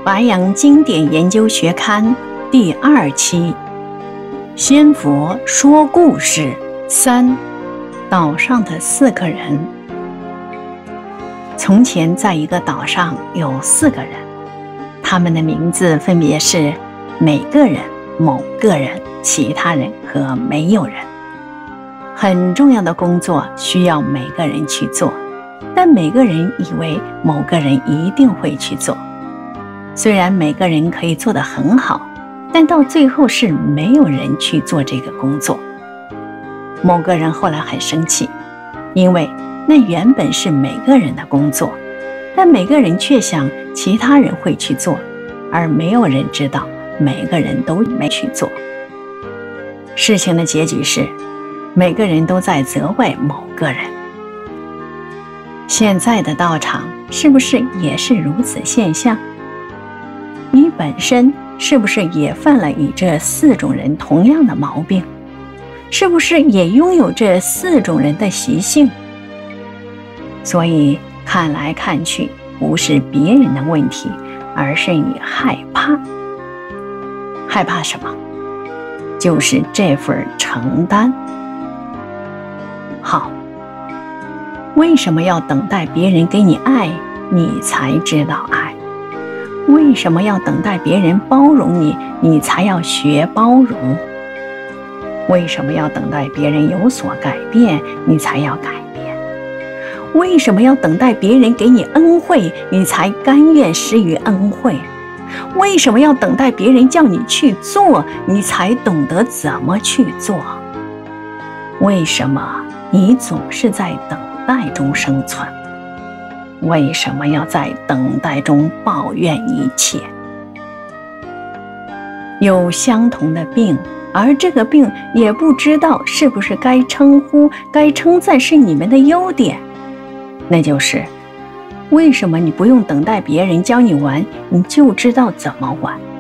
白羊经典研究学刊第2期，仙佛说故事3，岛上的4个人。从前在一个岛上有4个人，他们的名字分别是每个人、某个人、其他人和没有人。很重要的工作需要每个人去做，但每个人以为某个人一定会去做。虽然每个人可以做得很好，但到最后是没有人去做这个工作。某个人后来很生气，因为那原本是每个人的工作，但每个人却想其他人会去做，而没有人知道每个人都没去做。事情的结局是，每个人都在责怪某个人。现在的道场是不是也是如此现象？你本身是不是也犯了与这4种人同样的毛病？是不是也拥有这4种人的习性？所以看来看去，不是别人的问题，而是你害怕。害怕什么？就是这份承担。好，为什么要等待别人给你爱，你才知道爱？为什么要等待别人包容你，你才要学包容？为什么要等待别人有所改变，你才要改变？为什么要等待别人给你恩惠，你才甘愿施予恩惠？为什么要等待别人叫你去做，你才懂得怎么去做？为什么你总是在等待中生存？为什么要在等待中抱怨一切？有相同的病，而这个病也不知道是不是该称呼、该称赞是你们的优点，那就是为什么你不用等待别人教你玩，你就知道怎么玩？